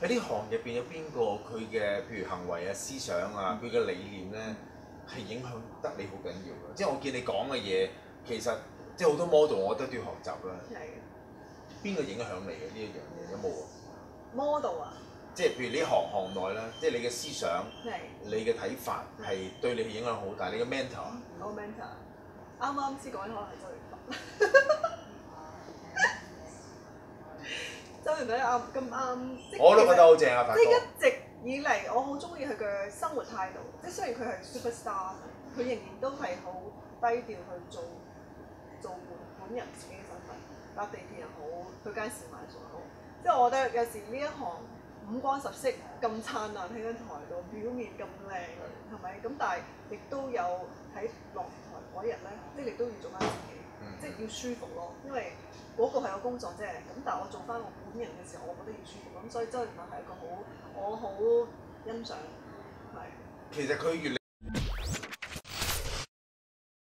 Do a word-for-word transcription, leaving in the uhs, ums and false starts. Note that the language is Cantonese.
喺呢行入邊有邊個佢嘅譬如行為啊、思想啊、佢嘅理念咧係影響得你好緊要嘅？即係我見你講嘅嘢，其實即係好多 model，我覺得都要學習啦。 係邊個影響你嘅呢一樣嘢？有冇啊？ model 啊， 即係譬如呢行行內啦，即係你嘅思想、 係你嘅睇法係對你影響好大。你嘅 mentor 啊我 mentor，啱啱先講可能係周潤發。周潤發啱咁啱，即係我都覺得好正啊，發即係哥。 一直以嚟，我好中意佢嘅生活態度。即係雖然佢係 superstar，佢仍然都係好低調去做做本本人自己嘅身份，搭地鐵又好，去街市買餸又好。即係我覺得有時呢一行五光十色咁燦爛喺張台度，表面咁靚，係咪？咁但係亦都有喺落台嗰日咧，即係你都要做翻自己， 嗯即係要舒服咯，因為。嗰個係我工作啫，咁但係我做翻我本人嘅時候，我覺得要舒服，咁所以周潤發係一個好，我好欣賞，係。 其實佢越嚟